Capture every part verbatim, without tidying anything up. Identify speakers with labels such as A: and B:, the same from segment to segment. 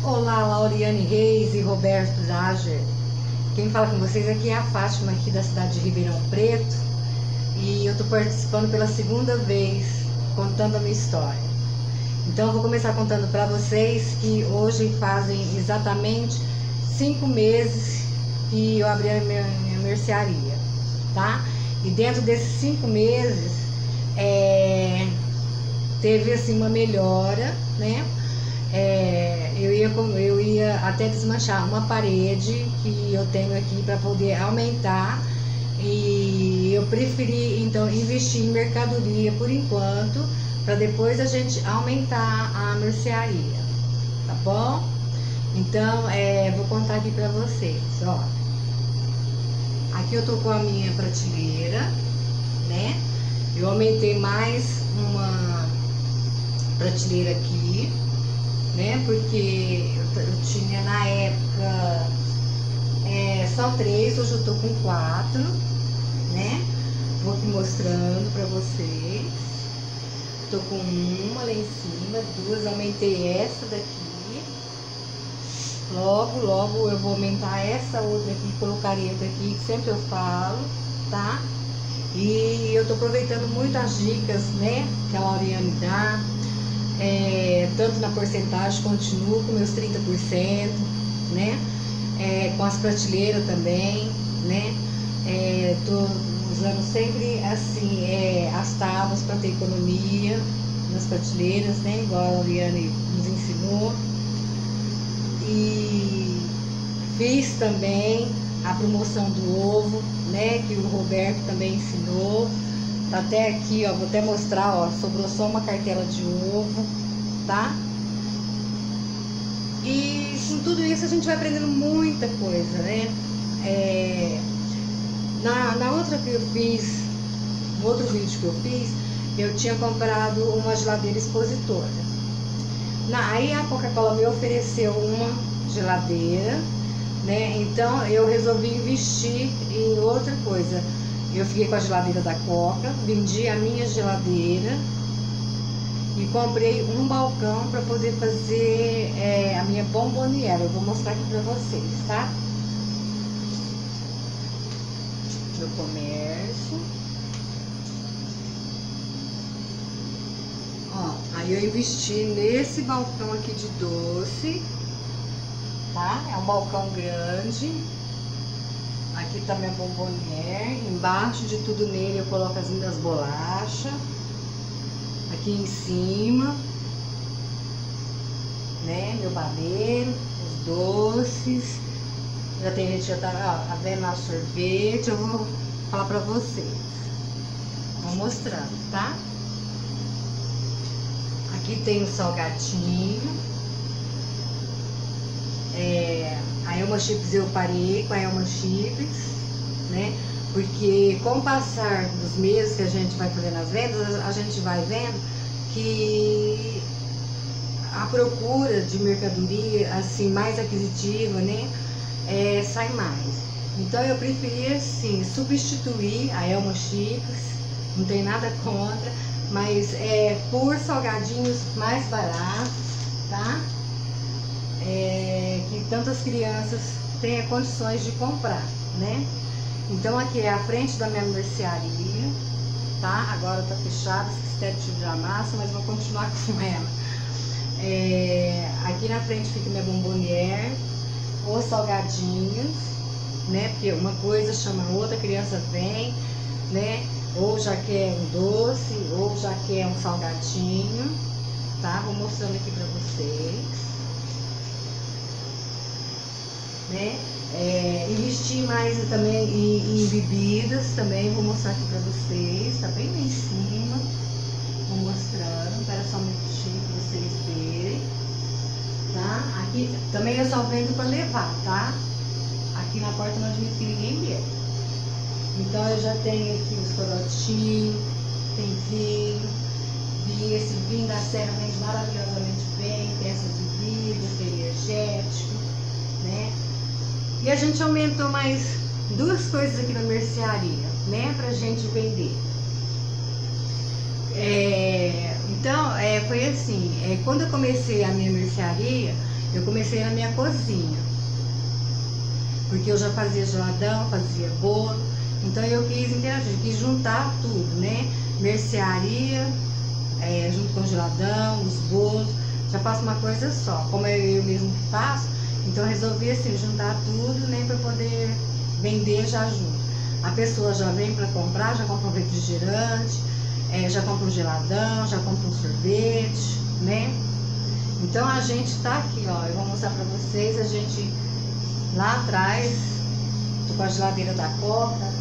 A: Olá, Lauriane Reis e Roberto Drager. Quem fala com vocês aqui é a Fátima, aqui da cidade de Ribeirão Preto. E eu estou participando pela segunda vez, contando a minha história. Então eu vou começar contando para vocês que hoje fazem exatamente cinco meses que eu abri a minha, minha mercearia, tá? E dentro desses cinco meses, é, teve assim uma melhora, né? É, eu, ia, eu ia até desmanchar uma parede que eu tenho aqui para poder aumentar, e eu preferi então investir em mercadoria por enquanto, para depois a gente aumentar a mercearia, tá bom? Então, é, vou contar aqui para vocês, ó. Aqui eu tô com a minha prateleira, né? Eu aumentei mais uma prateleira aqui, né? Porque eu, eu tinha na época é, só três, hoje eu tô com quatro, né? Vou aqui mostrando pra vocês. Tô com uma lá em cima, duas, aumentei essa daqui. Logo, logo eu vou aumentar essa outra aqui, colocaria outra aqui, que sempre eu falo, tá? E eu tô aproveitando muito as dicas, né? Que a Lauriane dá. É, tanto na porcentagem, continuo com meus trinta por cento, né? É, com as prateleiras também, né? É, tô usando sempre assim, é, as tábuas para ter economia nas prateleiras, né? Igual a Lauriane nos ensinou. E fiz também a promoção do ovo, né? Que o Roberto também ensinou. Tá até aqui, ó, vou até mostrar, ó, sobrou só uma cartela de ovo, tá? E com tudo isso a gente vai aprendendo muita coisa, né? É, na, na outra que eu fiz, no outro vídeo que eu fiz, eu tinha comprado uma geladeira expositora. Na, aí a Coca-Cola me ofereceu uma geladeira, né? Então eu resolvi investir em outra coisa. Eu fiquei com a geladeira da Coca, vendi a minha geladeira e comprei um balcão para poder fazer é, a minha bomboniera. Eu vou mostrar aqui para vocês, tá? Meu comércio. Ó, aí eu investi nesse balcão aqui de doce, tá? É um balcão grande. Aqui tá minha bomboniere, embaixo de tudo nele eu coloco as minhas bolachas. Aqui em cima, né, meu babeiro, os doces. Já tem gente que já tá, ó, vendo o sorvete, eu vou falar pra vocês. Vou mostrando, tá? Aqui tem o salgadinho. É... A Elma Chips eu parei com a Elma Chips, né? Porque com o passar dos meses que a gente vai fazendo as vendas, a gente vai vendo que a procura de mercadoria assim mais aquisitiva, né? É, sai mais. Então eu preferi assim substituir a Elma Chips, não tem nada contra, mas é por salgadinhos mais baratos, tá? É, que tantas crianças tenham condições de comprar, né? Então aqui é a frente da minha mercearia, tá? Agora tá fechada, esqueci de tirar a massa, mas vou continuar com ela. É, aqui na frente fica minha bomboniere, os salgadinhos, né? Porque uma coisa chama a outra, a criança vem, né? Ou já quer um doce, ou já quer um salgadinho, tá? Vou mostrando aqui pra vocês. Né? É, investir mais também em, em bebidas também, vou mostrar aqui pra vocês, tá bem lá em cima, vou mostrando, espera só um minutinho pra vocês verem, tá? Aqui também eu só vendo pra levar, tá? Aqui na porta não admito que ninguém beba. Então eu já tenho aqui os corotinhos, tem vinho, vinho, esse vinho da Serra vende maravilhosamente bem, tem essas bebidas, energético, né? E a gente aumentou mais duas coisas aqui na mercearia, né, pra gente vender. É, então, é, foi assim, é, quando eu comecei a minha mercearia, Eu comecei na minha cozinha, porque eu já fazia geladão, fazia bolo, então eu quis interagir, quis juntar tudo, né? Mercearia, é, junto com o geladão, os bolos, já faço uma coisa só. Como é eu mesmo que faço, então eu resolvi assim, juntar tudo, né, para poder vender já junto. A pessoa já vem para comprar, já compra um refrigerante, é, já compra um geladão, já compra um sorvete, né? Então a gente tá aqui, ó, eu vou mostrar para vocês, a gente lá atrás, tô com a geladeira da Coca,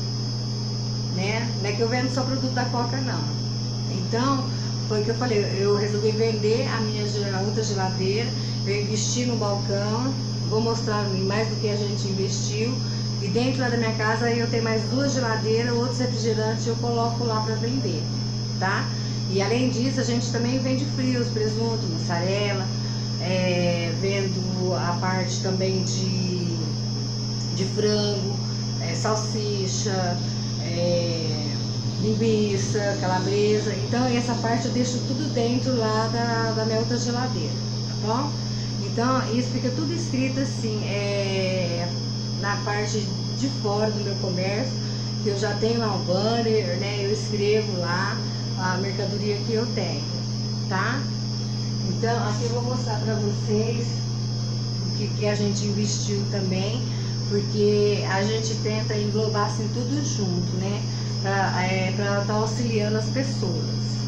A: né? Não é que eu vendo só produto da Coca, não. Então, foi o que eu falei, eu resolvi vender a minha a outra geladeira, eu investi no balcão, vou mostrar mais do que a gente investiu. E dentro lá da minha casa eu tenho mais duas geladeiras, outros refrigerantes eu coloco lá para vender, tá? E além disso, a gente também vende frios, presunto, mussarela, é, vendo a parte também de, de frango, é, salsicha, é, linguiça, calabresa. Então essa parte eu deixo tudo dentro lá da, da minha outra geladeira, tá bom? Então isso fica tudo escrito assim, é, na parte de fora do meu comércio, que eu já tenho lá um banner, né? Eu escrevo lá a mercadoria que eu tenho, tá? Então aqui eu vou mostrar para vocês o que, que a gente investiu também, porque a gente tenta englobar assim tudo junto, né? Para é, estar tá auxiliando as pessoas.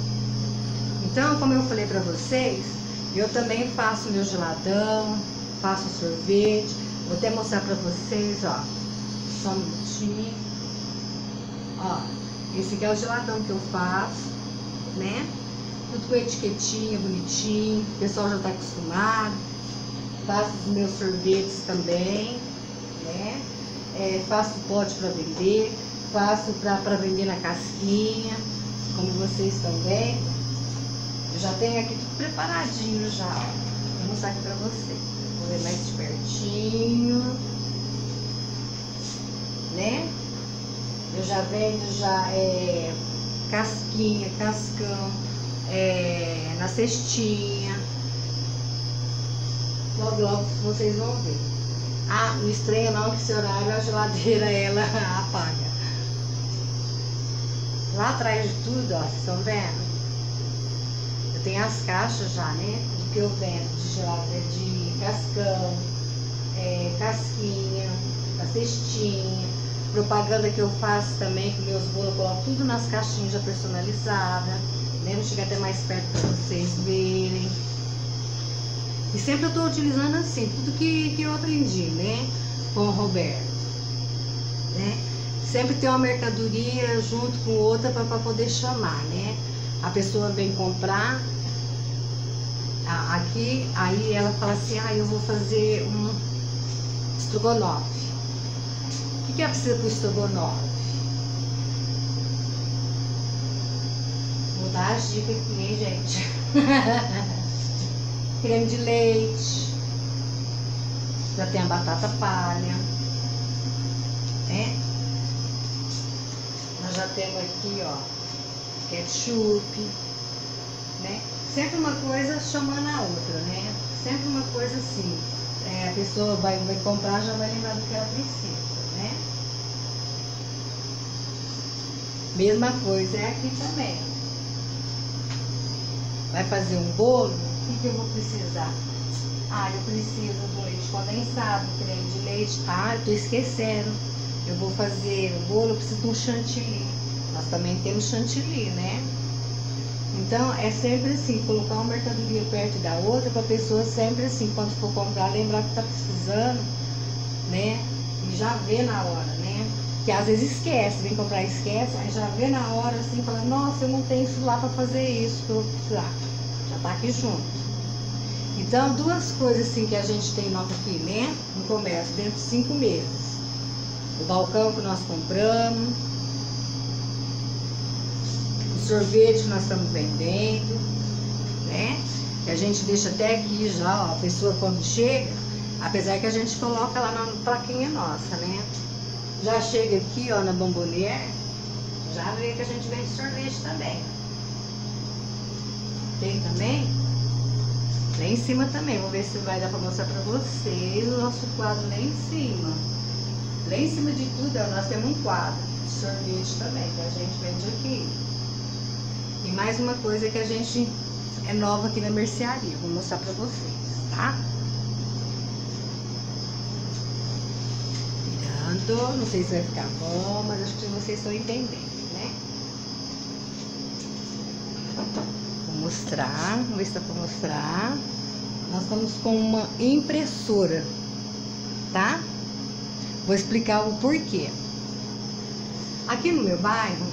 A: Então, como eu falei para vocês, eu também faço meu geladão, faço sorvete. Vou até mostrar para vocês, ó, só um minutinho. Ó, esse aqui é o geladão que eu faço, né? Tudo com etiquetinha, bonitinho, o pessoal já tá acostumado. Faço os meus sorvetes também, né? É, faço pote para vender, faço para vender na casquinha, como vocês estão vendo. Eu já tenho aqui tudo preparadinho já, ó. Vou mostrar aqui para vocês. Vou ver mais de pertinho, né? Eu já vendo já é, casquinha, cascão, é, na cestinha. Logo, logo vocês vão ver. Ah, não estranha não que esse horário a geladeira ela apaga. Lá atrás de tudo, ó, vocês estão vendo? Eu tenho as caixas já, né? Do que eu vendo de geladeira, de cascão, é, casquinha, a cestinha, propaganda que eu faço também, com meus bolos, eu coloco tudo nas caixinhas já personalizadas, né? Vou chegar até mais perto para vocês verem. E sempre eu estou utilizando assim, tudo que, que eu aprendi, né? Com o Roberto, né? Sempre tem uma mercadoria junto com outra para poder chamar, né? A pessoa vem comprar aqui, aí ela fala assim, ah, eu vou fazer um estrogonofe. O que, que ela precisa para o estrogonofe? Vou dar as dicas aqui, hein, gente? Creme de leite, já tem a batata palha, né? Nós já temos aqui, ó, ketchup, né? Sempre uma coisa chamando a outra, né? Sempre uma coisa assim, é, a pessoa vai, vai comprar, já vai lembrar do que ela precisa, né? Mesma coisa é aqui também. Vai fazer um bolo, o que, que eu vou precisar? Ah, eu preciso do leite condensado, creme de leite. Ah, eu tô esquecendo. Eu vou fazer um bolo, eu preciso de um chantilly. Nós também temos chantilly, né? Então, é sempre assim, colocar uma mercadoria perto da outra, para a pessoa sempre assim, quando for comprar, lembrar que tá precisando, né? E já vê na hora, né? Que às vezes esquece, vem comprar e esquece, aí já vê na hora assim, fala, nossa, eu não tenho isso lá para fazer isso que eu vou precisar. Já tá aqui junto. Então, duas coisas assim que a gente tem nova aqui, né? No comércio, dentro de cinco meses. O balcão que nós compramos, o sorvete que nós estamos vendendo, né? Que a gente deixa até aqui já, ó, a pessoa quando chega, apesar que a gente coloca lá na plaquinha nossa, né? Já chega aqui, ó, na Bombonier, já vê que a gente vende sorvete também. Tem também, Lá em cima também, vou ver se vai dar pra mostrar pra vocês o nosso quadro lá em cima. Lá em cima de tudo, ó, nós temos um quadro de sorvete também, que a gente vende aqui. E mais uma coisa que a gente é nova aqui na mercearia, vou mostrar pra vocês, tá? Virando, não sei se vai ficar bom, mas acho que vocês estão entendendo, né? Vou mostrar, vamos ver se dá pra mostrar. Nós estamos com uma impressora, tá? Vou explicar o porquê. Aqui no meu bairro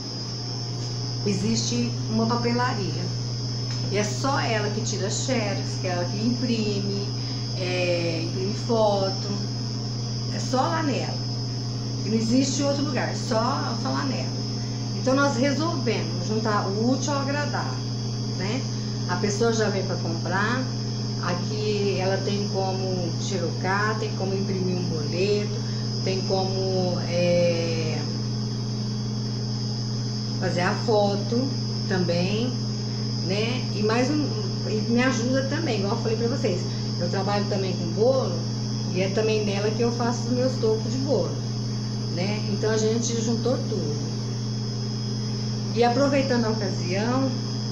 A: existe uma papelaria. E é só ela que tira xerox, que é ela que imprime, é, imprime foto. É só lá nela. E não existe outro lugar, só, só lá nela. Então nós resolvemos juntar o útil ao agradável, né? A pessoa já vem para comprar. Aqui ela tem como xerocar, tem como imprimir um boleto, tem como é, fazer a foto também, né? E mais um, e me ajuda também, igual eu falei pra vocês. Eu trabalho também com bolo e é também nela que eu faço os meus topos de bolo, né? Então a gente juntou tudo. E aproveitando a ocasião,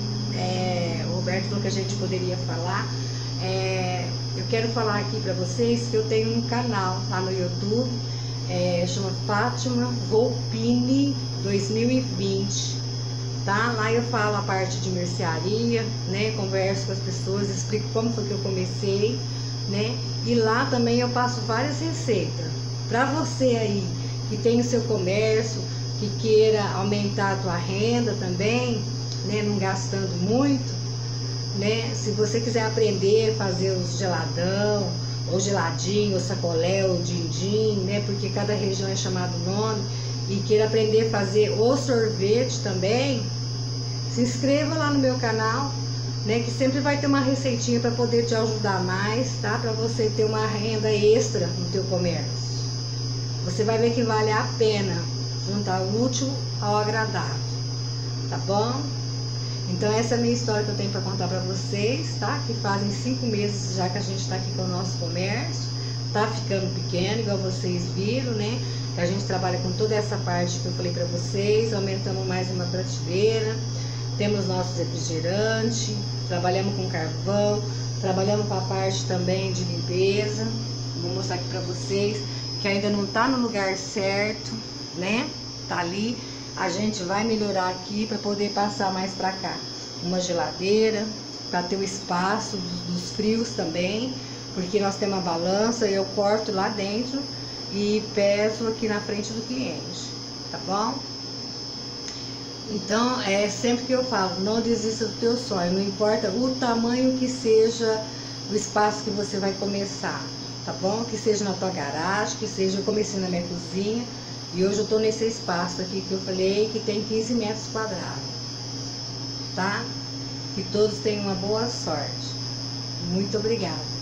A: é, o Roberto falou que a gente poderia falar. É, eu quero falar aqui pra vocês que eu tenho um canal lá no YouTube, é, chama Fátima Volpini dois mil e vinte, tá? Lá eu falo a parte de mercearia, né? Converso com as pessoas, explico como foi que eu comecei, né? E lá também eu passo várias receitas. Pra você aí que tem o seu comércio, que queira aumentar a tua renda também, né? Não gastando muito, né? Se você quiser aprender a fazer os geladão, ou geladinho, ou sacolé, ou din-din, né? Porque cada região é chamado nome, e queira aprender a fazer o sorvete também, se inscreva lá no meu canal, né? Que sempre vai ter uma receitinha para poder te ajudar mais, tá? Para você ter uma renda extra no teu comércio. Você vai ver que vale a pena juntar o útil ao agradável, tá bom? Então essa é a minha história que eu tenho para contar para vocês, tá? Que fazem cinco meses já que a gente está aqui com o nosso comércio, tá ficando pequeno, igual vocês viram, né? Que a gente trabalha com toda essa parte que eu falei para vocês, aumentamos mais uma prateleira, temos nossos refrigerantes, trabalhamos com carvão, trabalhamos com a parte também de limpeza. Vou mostrar aqui para vocês que ainda não tá no lugar certo, né? Tá ali. A gente vai melhorar aqui para poder passar mais para cá uma geladeira, para ter o espaço dos, dos frios também, porque nós temos uma balança, eu corto lá dentro e peso aqui na frente do cliente, tá bom? Então, é sempre que eu falo, não desista do teu sonho, não importa o tamanho que seja o espaço que você vai começar, tá bom? Que seja na tua garagem, que seja, eu comecei na minha cozinha, e hoje eu tô nesse espaço aqui que eu falei que tem quinze metros quadrados, tá? Que todos tenham uma boa sorte. Muito obrigada.